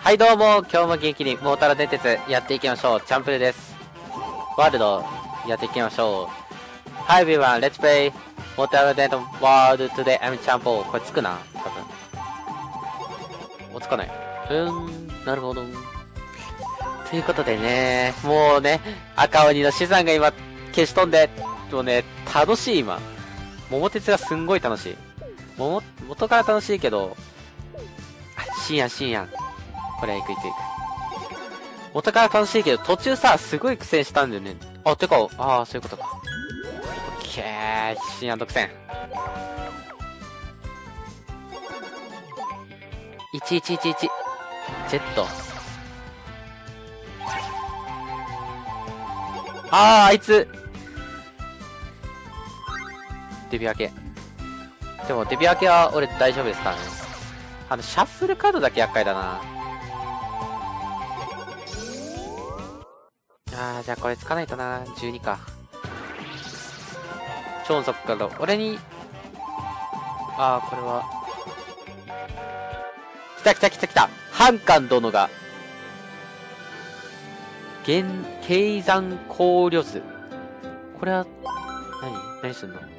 はいどうも、今日も元気にモータル電鉄やっていきましょう。チャンプルです。ワールドやっていきましょう。Hi everyone, let's play モータル電鉄ワールド today I'm チャンプル。これつくな多分。つかない。なるほど。ということでね、もうね、赤鬼の資産が今消し飛んで、もうね、楽しい今。桃鉄がすんごい楽しい。元から楽しいけど、深夜。これ行く。元から楽しいけど、途中さ、すごい苦戦したんだよね。てか、そういうことか。オッケー、深夜独占。1111。ジェット。あいつ。デビュー明け。でも、デビュー明けは俺大丈夫ですからね。シャッフルカードだけ厄介だな。じゃあこれつかないとな。12か。超速カード。俺に、これは。来た。半官殿が。経山考慮図。これは、何すんの？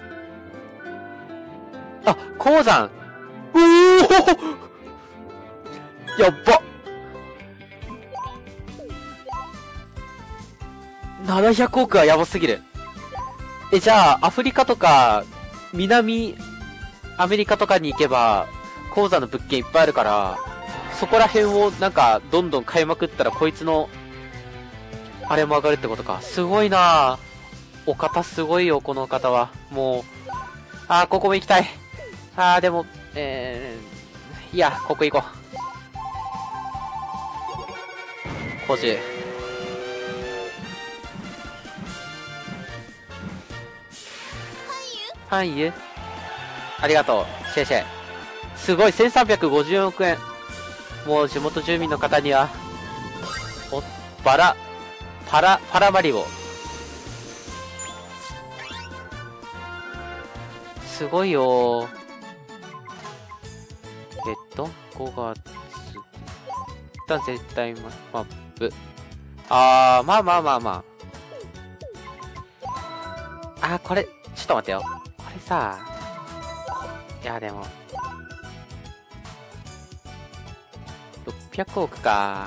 鉱山！やっば！ 700 億はやばすぎる。じゃあ、アフリカとか、南アメリカとかに行けば、鉱山の物件いっぱいあるから、そこら辺をなんか、どんどん買いまくったら、こいつの、あれも上がるってことか。すごいなぁ。お方すごいよ、この方は。もう、ここも行きたい。でも、いや、ここ行こう。補充。ファンユありがとう。シェイシェイ。すごい、1350億円。もう地元住民の方には、パラマリオ。すごいよー。5月。一旦絶対マップ。まあ。これ、ちょっと待ってよ。これさ、いやでも、600億か。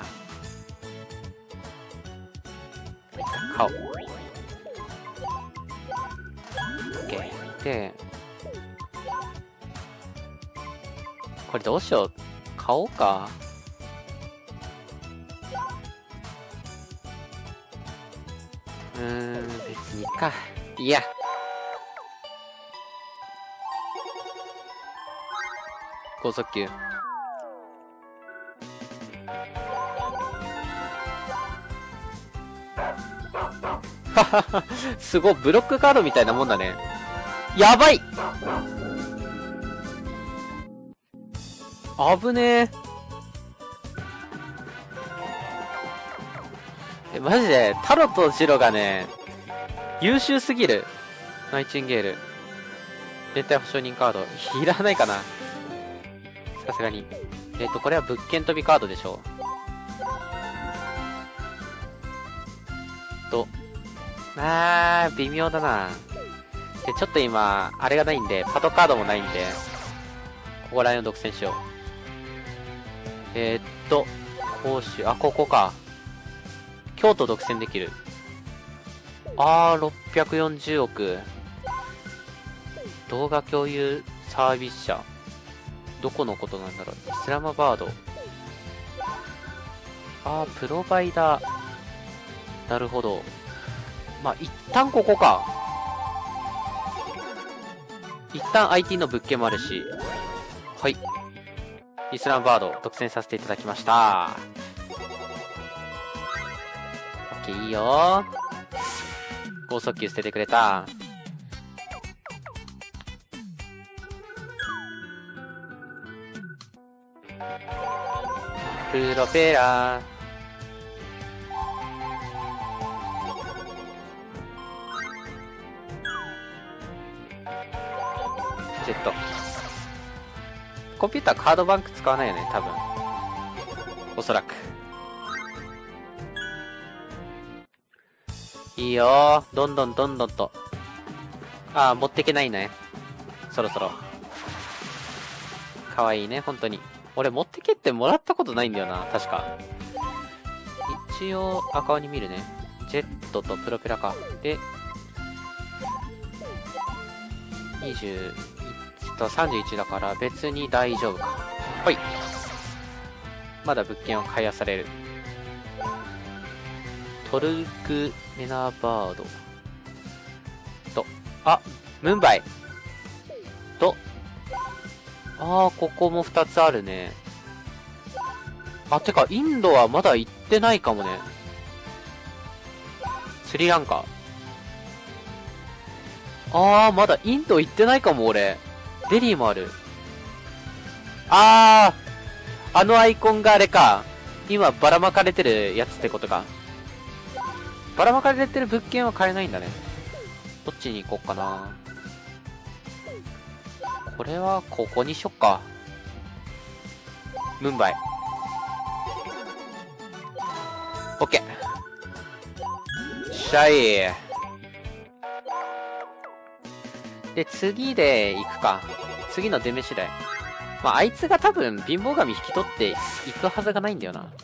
買おう。OK。で、これどうしよう。買おうか。別にいいか。いや。高速球。すごい、ブロックカードみたいなもんだね。やばい！危ねえ。マジで、タロとジロがね、優秀すぎる。ナイチンゲール。連帯保証人カード。いらないかな。さすがに。これは物件飛びカードでしょ。微妙だな。で、ちょっと今、あれがないんで、パトカードもないんで、ここら辺を独占しよう。甲州、ここか。京都独占できる。640億。動画共有サービス社。どこのことなんだろう。イスラマバード。プロバイダー。なるほど。一旦ここか。一旦 IT の物件もあるし。はい。イスラムバード、独占させていただきました。オッケー、いいよー。高速球捨ててくれた。プロペラー。ジェット。コンピューターカードバンク使わないよね、多分。 おそらく。いいよー。どんどんどんどんと。ああ、持ってけないね。そろそろ。かわいいね、本当に。俺持ってけってもらったことないんだよな、確か。一応、赤鬼見るね。ジェットとプロペラか。で、21と31だから別に大丈夫か。ほい。まだ物件を買い漁れる。トルクメナバード。と、あ、ムンバイ。と、あー、ここも2つあるね。あ、てか、インドはまだ行ってないかもね。スリランカ。あー、まだインド行ってないかも、俺。デリーもある。あー、あのアイコンがあれか。今、ばらまかれてるやつってことか。ばらまかれてる物件は買えないんだね。どっちに行こうかな。これは、ここにしよっか。ムンバイ。オッケー。しゃい。で、次で行くか。次の出目次第。まあ、あいつが多分、貧乏神引き取って行くはずがないんだよな。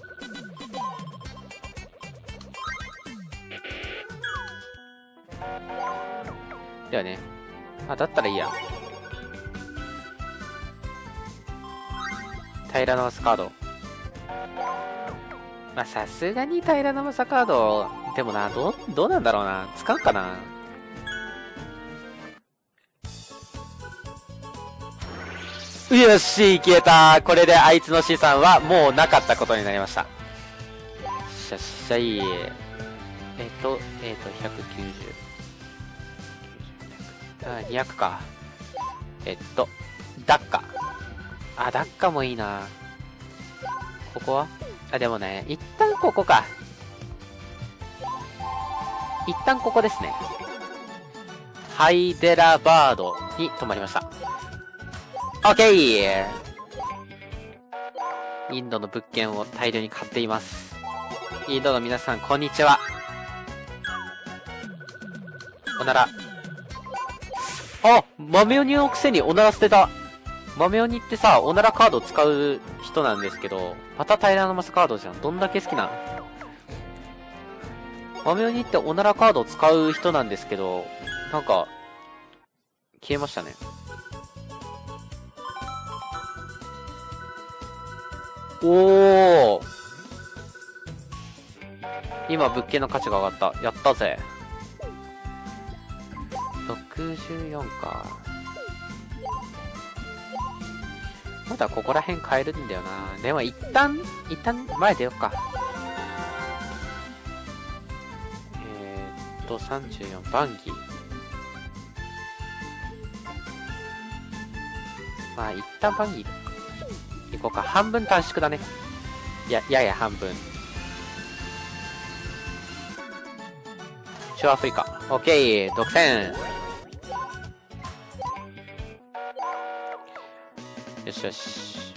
だよね。あ、だったらいいや。平らなマスカード。まあ、さすがに平らなマスカード、でもな、どうなんだろうな。使うかな。よし、消えた。これであいつの資産はもうなかったことになりました。しゃっしゃい。190。あ、200か。ダッカ。あ、ダッカもいいな。ここはあ、でもね、一旦ここか。一旦ここですね。ハイデラバードに止まりました。オッケー。インドの物件を大量に買っています。インドの皆さん、こんにちは。おなら。あ、豆鬼のくせにおなら捨てた。豆鬼ってさ、おならカード使う人なんですけど、また平らなマスカードじゃん。どんだけ好きなの？豆鬼っておならカード使う人なんですけど、なんか、消えましたね。おー。今物件の価値が上がった。やったぜ。64か。まだここら辺買えるんだよな。でも一旦前出よっか。34、バンギー。まあ一旦バンギー行こうか。半分短縮だね。やや半分。中アフリカ。オッケー、独占。よしよし。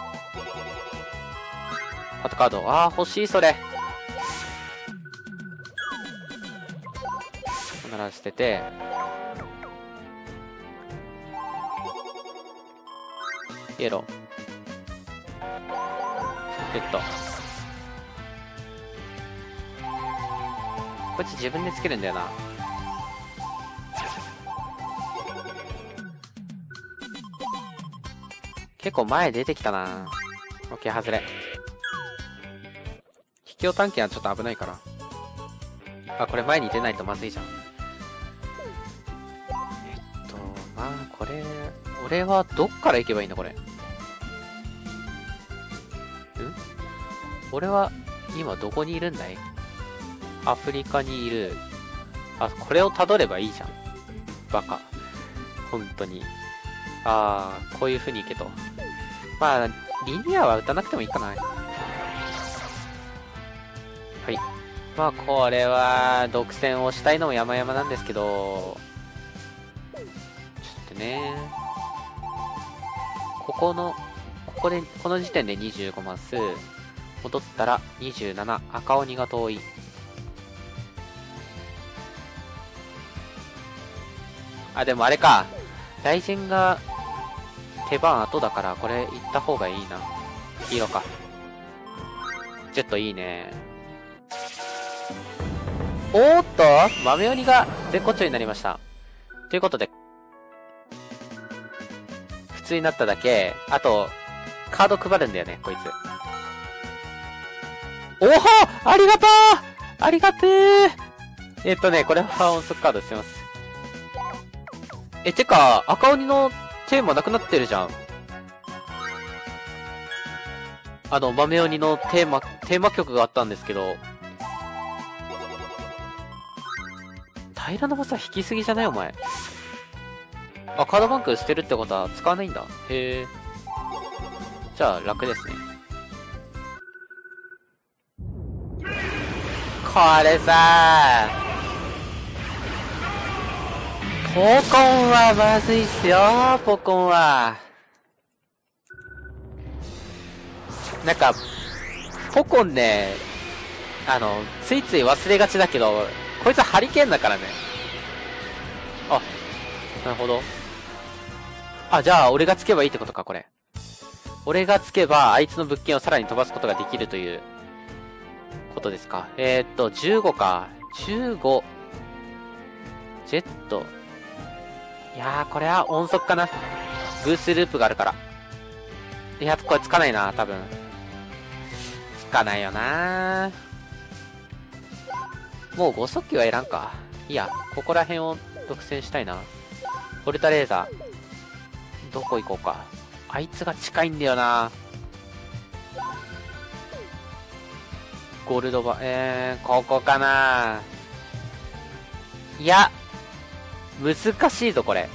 あとカード。ああ、欲しい、それ。こなら捨てて。イエロー。ゲット。こいつ自分でつけるんだよな。結構前出てきたな。オッケー、外れ。秘境探検はちょっと危ないから。あ、これ前に出ないとまずいじゃん。まあ、これ、俺はどっから行けばいいんだ、これ。俺は、今どこにいるんだい？アフリカにいる。あ、これを辿ればいいじゃん。バカ。本当に。あー、こういう風に行けと。まあ、リニアは打たなくてもいいかな。はい。まあ、これは、独占をしたいのも山々なんですけど、ちょっとね、この時点で25マス、 戻ったら27、赤鬼が遠い。あ、でもあれか。雷神が手番後だから、これ行った方がいいな。黄色か。ジェットいいね。おーっと豆鬼が絶好調になりました。ということで、普通になっただけ、あと、カード配るんだよね、こいつ。おおありがとうありがてーこれは音速カードしてます。てか、赤鬼のテーマなくなってるじゃん。豆鬼のテーマ曲があったんですけど、平らな技引きすぎじゃないお前。あ、カードバンク捨てるってことは使わないんだ。へえ。じゃあ、楽ですね。これさポコンはまずいっすよ、ポコンは。なんか、ポコンね、ついつい忘れがちだけど、こいつハリケーンだからね。あ、なるほど。あ、じゃあ、俺がつけばいいってことか、これ。俺がつけば、あいつの物件をさらに飛ばすことができるということですか。15か。15。ジェット。いやー、これは音速かな。ブースループがあるから。いや、これつかないな、多分。つかないよな。もう5速球はいらんか。いや、ここら辺を独占したいな。ポルタレーザー。どこ行こうか。あいつが近いんだよな。ゴールドバ、ここかな。いや、難しいぞ、これ。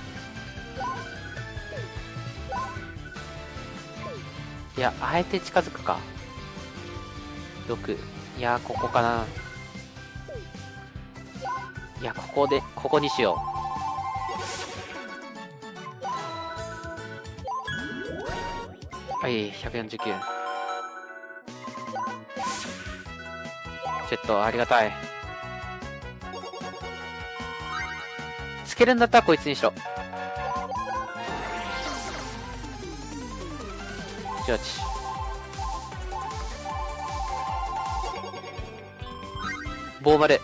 いや、あえて近づくか。6。いや、ここかな。いや、ここにしよう。はい、149。ジェット、ありがたい。つけるんだったらこいつにしろ。18。棒丸。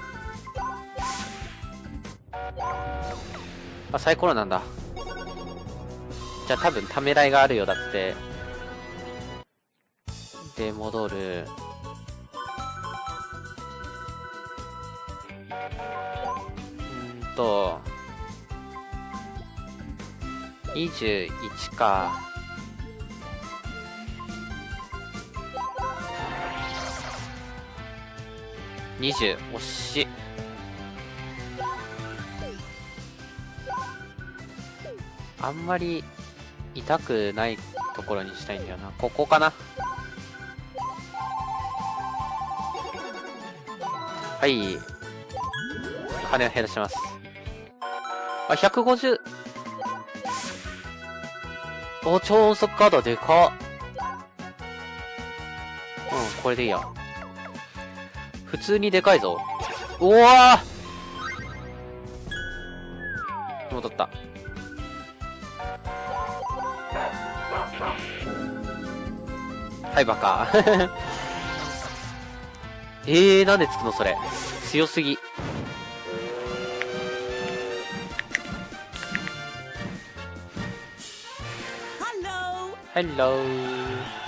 あ、サイコロなんだ。じゃあ多分ためらいがあるようだって。で、戻る。21か。20、惜しい。あんまり痛くないところにしたいんだよな。ここかな。はい。金を減らします。あ、150。お、超音速カードでかっ。うん、これでいいや。普通にでかいぞ。うわー戻った。はい、バカ。なんでつくのそれ。強すぎ。ハロー。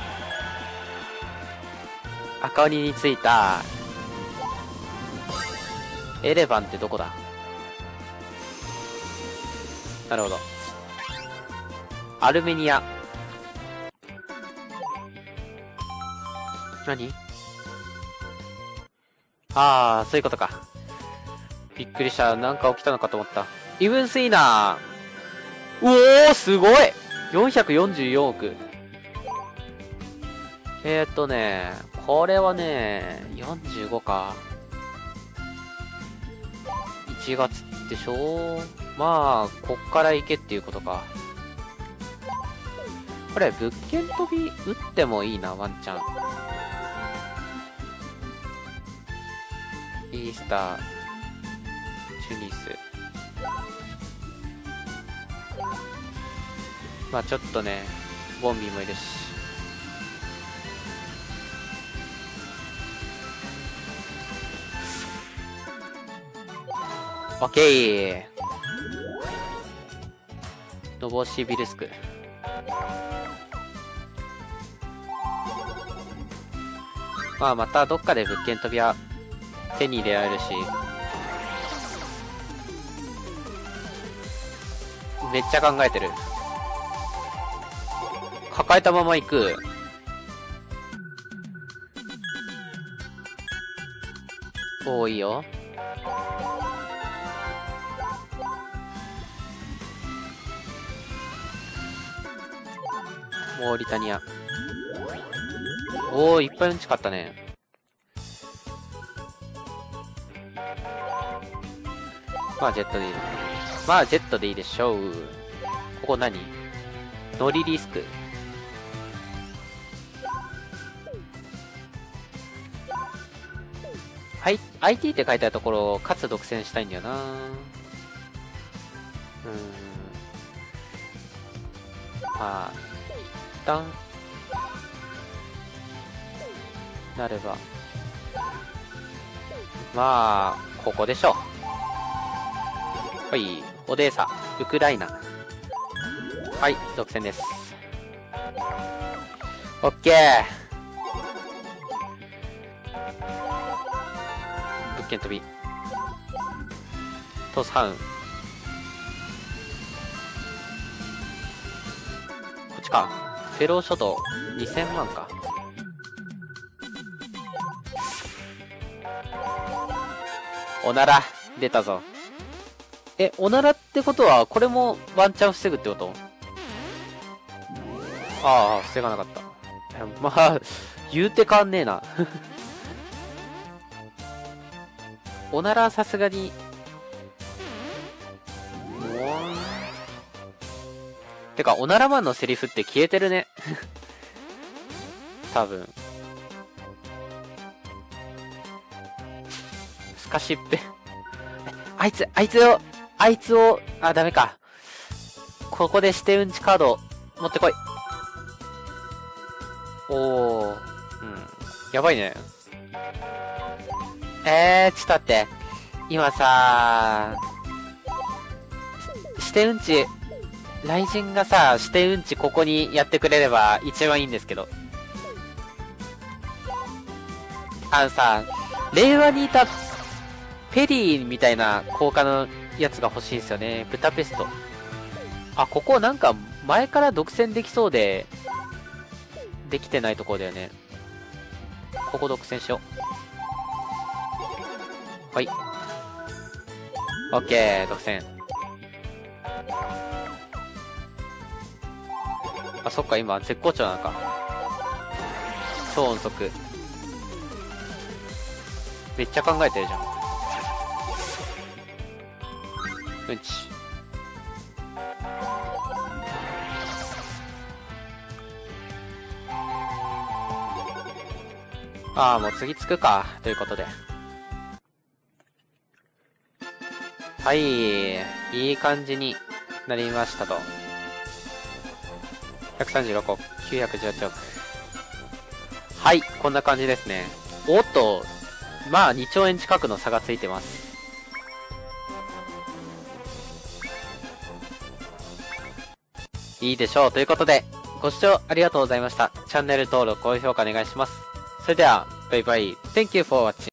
赤鬼についた。エレバンってどこだ？なるほど。アルメニア。何？ああ、そういうことか。びっくりした。なんか起きたのかと思った。イブンスイナー。おー、すごい !444 億。これはね、45か。1月でしょ？まあ、こっから行けっていうことか。これ、物件飛び打ってもいいな、ワンチャン。 イースター、チュニス。まあちょっとね、ボンビーもいるし。オッケー。ノボシビルスク。まあまたどっかで物件飛びは手に入れられるし、めっちゃ考えてる。抱えたまま行く。おー、いいよ。モーリタニア。おー、いっぱいうんち買ったね。まあジェットでいい。まあジェットでいいでしょう。ここ何？ノリリスク。はい、IT って書いてあるところをかつ独占したいんだよな。まあ、一旦、なれば。まあ、ここでしょう。はい、オデーサ、ウクライナ。はい、独占です。オッケー。物件飛び。トスハウン。こっちか。フェロー諸島、2000万か。おなら、出たぞ。おならってことは、これもワンチャン防ぐってこと？ああ、防がなかった。まあ、言うて変わんねえな。おならさすがに、てか、おならマンのセリフって消えてるね。多分。スカシッペ。あいつを、あ、ダメか。ここで指定うんちカード、持ってこい。おー。うん。やばいね。ちょっと待って。今さ、指定うんち、雷神がさ、指定うんちここにやってくれれば一番いいんですけど。さ、令和にいたペリーみたいな効果のやつが欲しいんですよね。ブタペスト。あ、ここなんか前から独占できそうで、できてないところだよね。ここ独占しよう。はい。オッケー、独占。あ、そっか、今、絶好調なのか。超音速。めっちゃ考えてるじゃん。うんち。ああ、もう次つくか。ということで。はい。いい感じになりましたと。136億、918億。はい、こんな感じですね。おっと、まあ2兆円近くの差がついてます。いいでしょう。ということで、ご視聴ありがとうございました。チャンネル登録、高評価お願いします。それでは、バイバイ。Thank you for watching.